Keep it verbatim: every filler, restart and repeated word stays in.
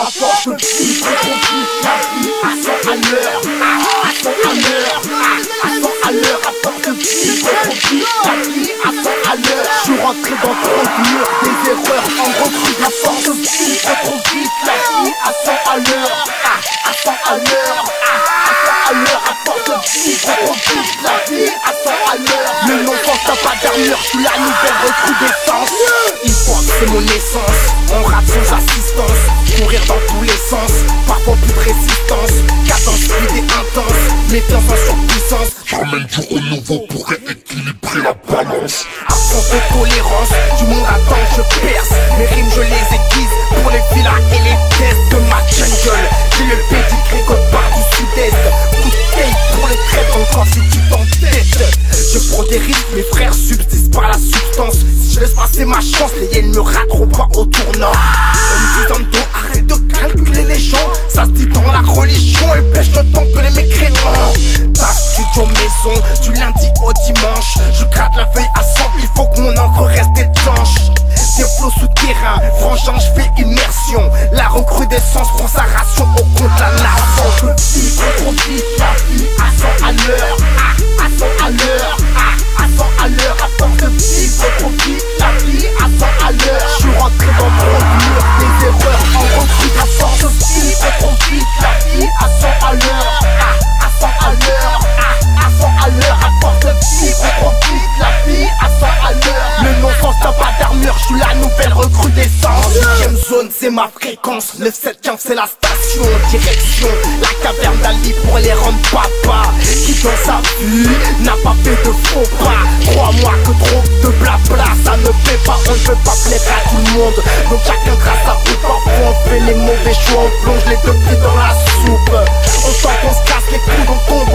À force de vivre trop vite la vie à cent à l'heure, à cent à l'heure, à cent à l'heure. À force de vivre trop vite la vie à cent à l'heure. Je suis rentré dans trop de murs, des erreurs en recrue. À force de vivre trop vite la vie à cent à l'heure, à cent à l'heure, à cent à l'heure. À force de vivre trop vite la vie à cent à l'heure. Le non-sens n'a pas d'armure, je suis la nouvelle recrudescence. Une fois que c'est mon essence, on rate sans assistance. Courir dans tous les sens, parfois plus de résistance. Cadence fluide et intense, méfiance en surpuissance. J'amène du renouveau pour rééquilibrer la balance. Absence de tolérance, du monde attend, je perce. Mes rimes je les aiguise pour les villas et les tests de ma jungle. J'ai le pédigré code part du sud-est. Coup de tape pour les traits encore si tu t'entêtes. Je prends des risques, mes frères subsistent par la substance. Si je laisse passer ma chance, les hyènes me rateront pas au tournant. On me dit dans le dos, arrête de calculer les gens. Ça se dit dans la religion, et pêche le temps que les mécréants. Ta studio maison, du lundi au dimanche. Je gratte la feuille à cent, il faut que mon encre reste étanche. Des flots souterrains, franchement je fais immersion. La recrudescence prend sa ration au compte la nation. Je vivre trop vite la vie à cent à l'heure, à cent à l'heure, à cent à l'heure. À force de vivre trop vite la vie à cent à l'heure. Je suis rentré dans trop de murs, des erreurs en recrue. À force de vivre trop vite la vie à cent à l'heure, à cent à l'heure, à cent à l'heure. À force de vivre trop vite la vie à cent à l'heure. Le non-sens n'a pas d'armure, je suis la nouvelle recrudescence. Huitième zone, c'est ma fréquence. neuf sept quinze, c'est la station. Direction, la caverne d'Ali pour les rendre papa. Qui dans sa vie n'a pas fait de faux pas. Crois-moi que trop de blabla, ça ne fait pas. On ne peut pas plaire à tout le monde, donc chacun trace sa route. Parfois on fait les mauvais choix, on plonge les deux pieds dans la soupe. On sent qu'on se casse les couilles, on tombe